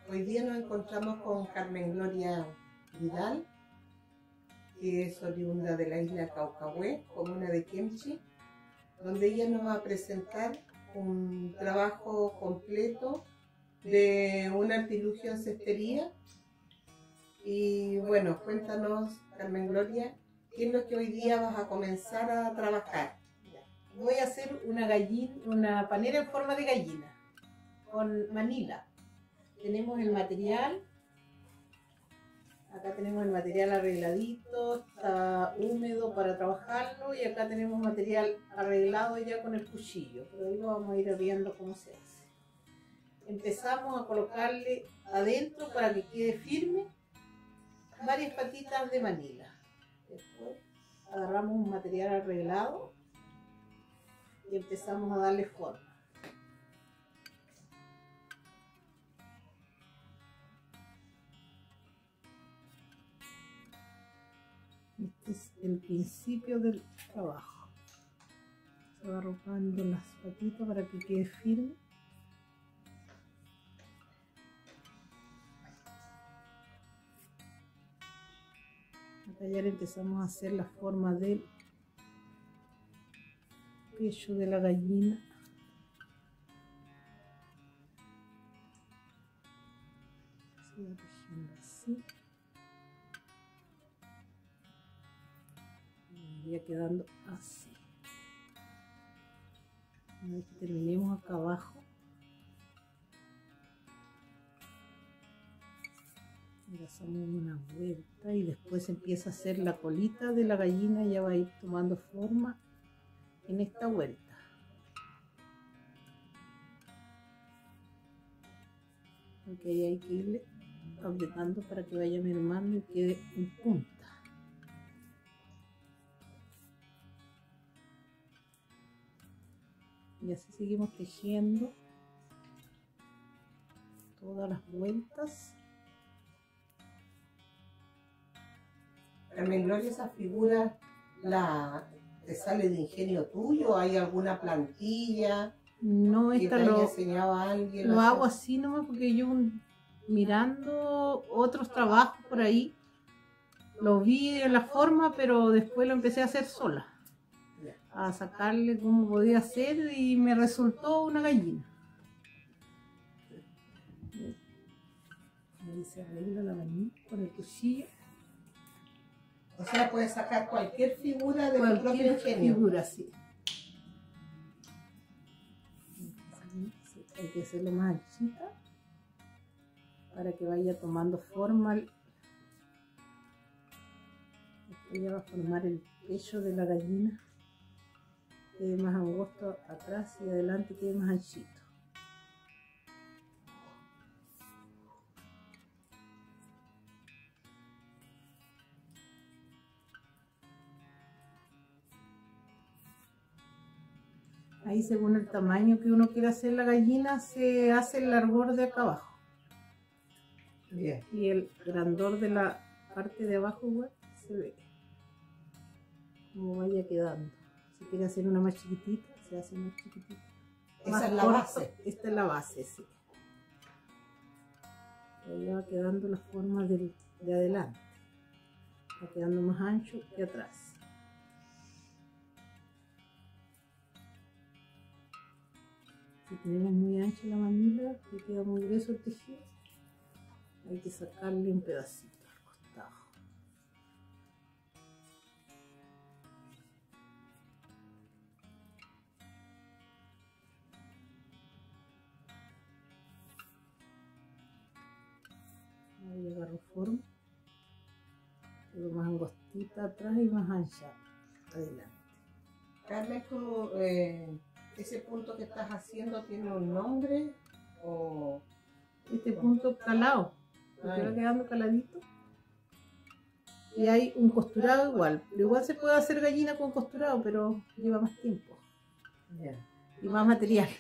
Hoy día nos encontramos con Carmen Gloria Vidal, que es oriunda de la isla Caucahué, comuna de Kemchi, donde ella nos va a presentar un trabajo completo de un artilugio en cestería. Y bueno, cuéntanos, Carmen Gloria, ¿qué es lo que hoy día vas a comenzar a trabajar? Voy a hacer una panera en forma de gallina con manila. Tenemos el material, acá tenemos el material arregladito, está húmedo para trabajarlo, y acá tenemos material arreglado ya con el cuchillo, pero ahí lo vamos a ir viendo cómo se hace. Empezamos a colocarle adentro, para que quede firme, varias patitas de manila. Después agarramos un material arreglado y empezamos a darle forma. Este es el principio del trabajo. Se va arropando las patitas para que quede firme. Acá ya le empezamos a hacer la forma del pecho de la gallina. Se va tejiendo así. Iría quedando así. Una vez que terminemos acá abajo, le hacemos una vuelta y después empieza a hacer la colita de la gallina, ya va a ir tomando forma en esta vuelta. Ok, hay que irle apretando para que vaya mermando y quede en punta. Y así seguimos tejiendo todas las vueltas. Carmen Gloria, ¿esa figura te sale de ingenio tuyo? ¿Hay alguna plantilla No, que te esta haya enseñado a alguien? lo hago así nomás, porque yo mirando otros trabajos por ahí, lo vi en la forma, pero después lo empecé a hacer sola, a sacarle cómo podía hacer, y me resultó una gallina. Ahí se arregla la gallina con el cuchillo. O sea, puedes sacar cualquier figura de tu propio ingenio. Figura, sí. Hay que hacerlo más anchita para que vaya tomando forma. Ella va a formar el pecho de la gallina, quede más angosto atrás y adelante quede más anchito. Ahí, según el tamaño que uno quiera hacer la gallina, se hace el largor de acá abajo. Bien. Y el grandor de la parte de abajo igual se ve como vaya quedando. Si quiere hacer una más chiquitita, se hace más chiquitita. Esa es la base. Esta es la base, sí. Ahí va quedando la forma de adelante. Va quedando más ancho que atrás. Si tenemos muy ancha la manila, que queda muy grueso el tejido, hay que sacarle un pedacito al costado. Ahí agarro forma, quedo más angostita atrás y más ancha adelante. Carmen, ¿tú, ese punto que estás haciendo tiene un nombre? ¿O Este punto calado, porque va quedando caladito. Y hay un costurado igual, pero igual se puede hacer gallina con costurado, pero lleva más tiempo. Yeah. Y más material.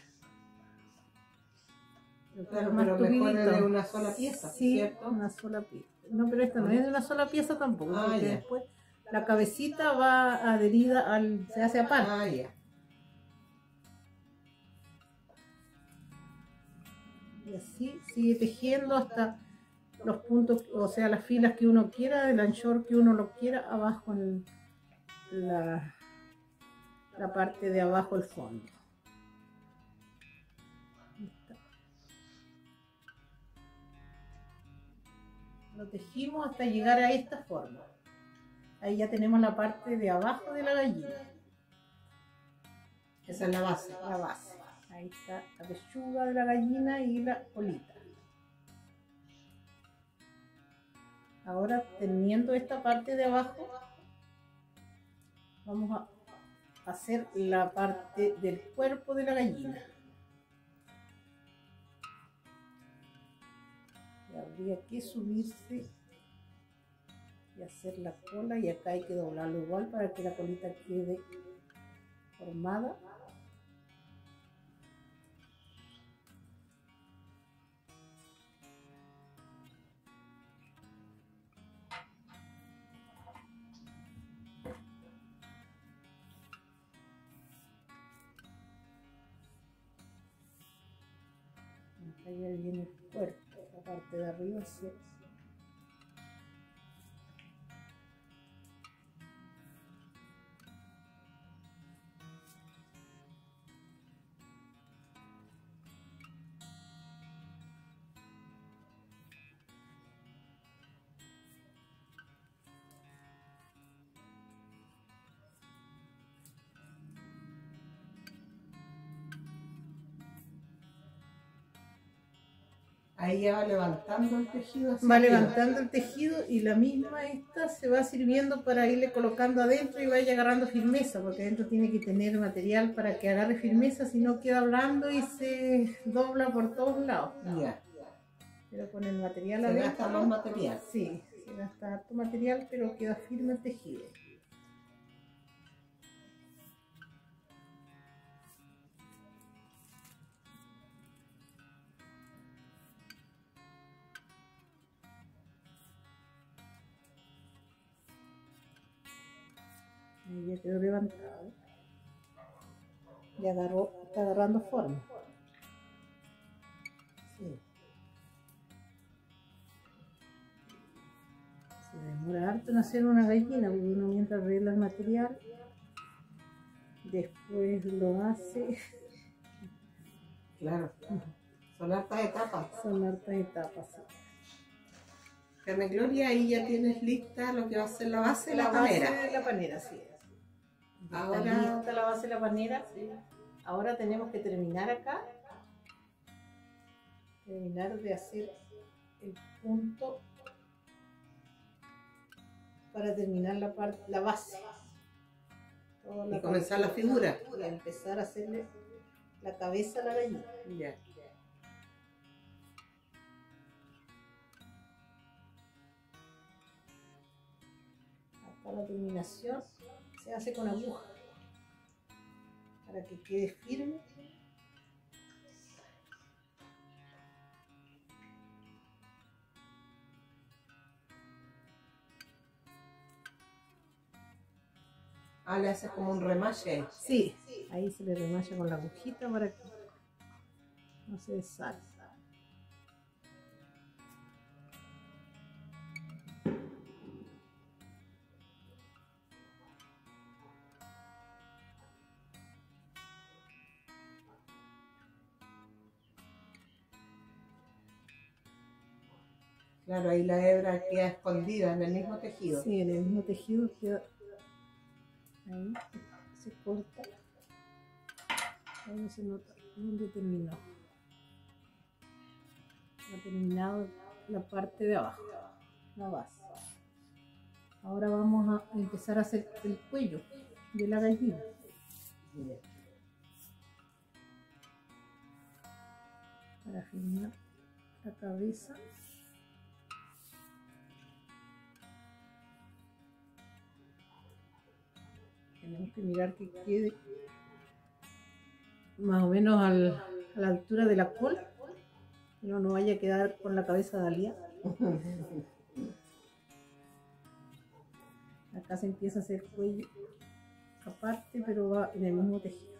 Claro, pero mejor es de una sola pieza, sí, ¿cierto? Una sola pieza. No, pero esta no es de una sola pieza tampoco, porque ya. después la cabecita va adherida se hace aparte. Ya. Y así sigue tejiendo hasta los puntos, o sea, las filas que uno quiera, el anchor que uno lo quiera, abajo en la parte de abajo, el fondo. Lo tejimos hasta llegar a esta forma. Ahí ya tenemos la parte de abajo de la gallina. Esa es la base. La base. Ahí está la pechuga de la gallina y la colita. Ahora, teniendo esta parte de abajo, vamos a hacer la parte del cuerpo de la gallina. Y habría que subirse y hacer la cola, y acá hay que doblarlo igual para que la colita quede formada. Acá ya viene el cuerpo, la parte de arriba sí. Ahí ya va levantando el tejido. Va levantando el tejido, y la misma esta se va sirviendo para irle colocando adentro y vaya agarrando firmeza, porque adentro tiene que tener material para que agarre firmeza, si no queda blando y se dobla por todos lados. Ya. Pero con el material Se adentro, gasta más material. Sí, se gasta harto material, pero queda firme el tejido. Ahí ya quedó levantado. Ya está agarrando forma. Sí. Se demora harto en hacer una gallina, porque uno mientras arregla el material, después lo hace. Claro. Son hartas etapas. Son hartas etapas. Sí. Carmen Gloria, ahí ya tienes lista lo que va a ser la base de la panera. La base de la panera, sí. Ahora Está lista la base de la panera. Sí. Ahora tenemos que terminar acá. Terminar de hacer el punto para terminar la base. Y comenzar la figura. Y empezar a hacerle la cabeza a la gallina. Ya. Acá la terminación se hace con aguja para que quede firme. Ah, le haces como un remache. Sí, ahí se le remalla con la agujita para que no se deshaga. Claro, ahí la hebra queda escondida en el mismo tejido. Sí, en el mismo tejido queda. Ahí se corta. Ahí no se nota dónde terminó. Ha terminado la parte de abajo, la base. Ahora vamos a empezar a hacer el cuello de la gallina. Bien. Para firmar la cabeza. Tenemos que mirar que quede más o menos a la altura de la cola, que no vaya a quedar con la cabeza de alía. Acá se empieza a hacer cuello aparte, pero va en el mismo tejido.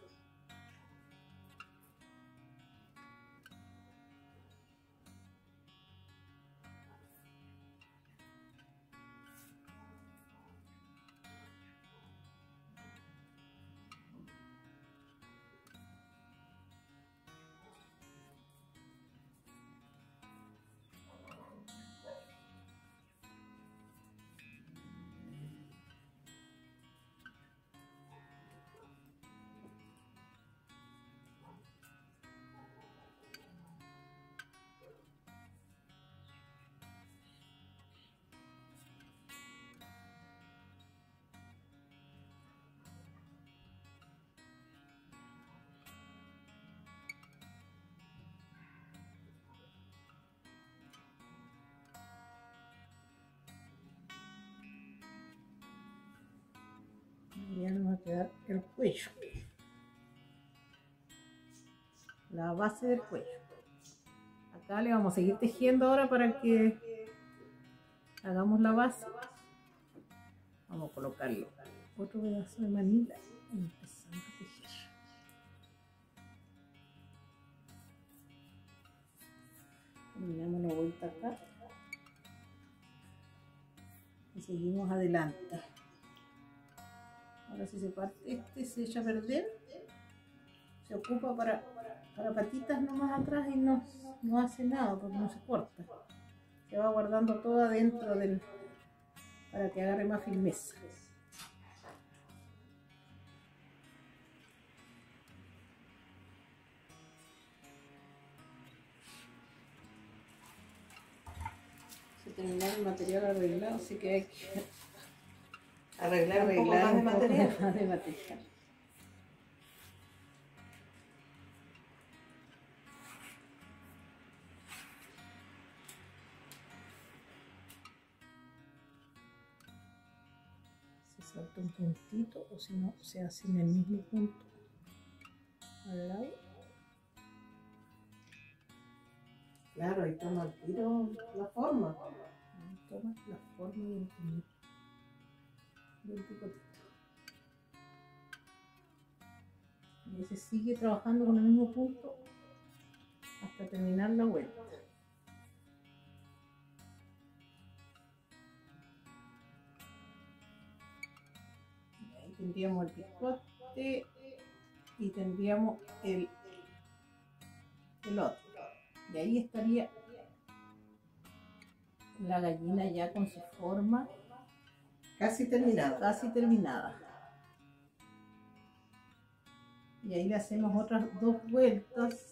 arreglar el cuello, la base del cuello. Acá le vamos a seguir tejiendo ahora para que hagamos la base. Vamos a colocarle otro pedazo de manila y empezamos a tejer. Terminamos la vuelta acá y seguimos adelante. Ahora si se parte este, se echa a perder, se ocupa para patitas nomás atrás y no hace nada porque no se corta. Se va guardando todo adentro para que agarre más firmeza. Se terminó el material arreglado, así que hay que Arreglar un poco más de material. Se salta un puntito o si no se hace en el mismo punto al lado. Claro, y toma el tiro la forma. Toma la forma del picotito. Y se sigue trabajando con el mismo punto hasta terminar la vuelta. Y ahí tendríamos el picote y tendríamos el otro. Y ahí estaría la gallina ya con su forma Casi terminada. casi terminada. Y ahí le hacemos otras dos vueltas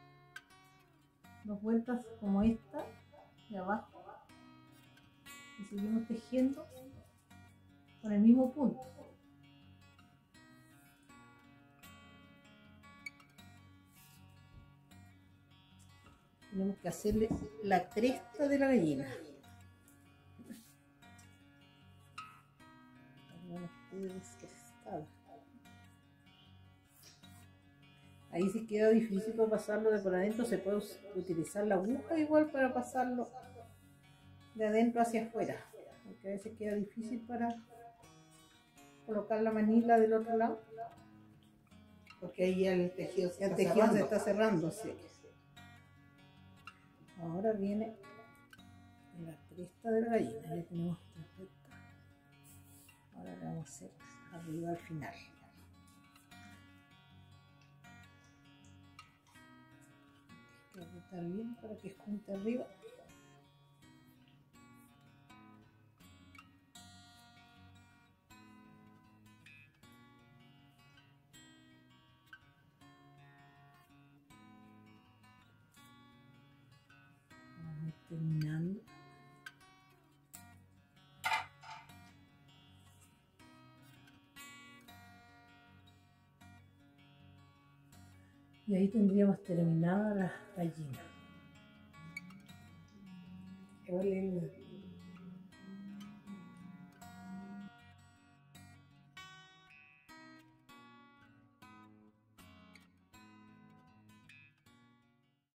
como esta de abajo y seguimos tejiendo con el mismo punto. Tenemos que hacerle la cresta de la gallina. Ahí si queda difícil para pasarlo de por adentro, se puede utilizar la aguja igual para pasarlo de adentro hacia afuera, porque a veces queda difícil para colocar la manila del otro lado, Porque ahí el tejido se está cerrando. Sí. Ahora viene la cresta de la gallina, ya tenemos esta cresta. Ahora le vamos a hacer arriba al final. Hay que apretar bien para que junte arriba. Vamos terminando. Y ahí tendríamos terminada la gallina.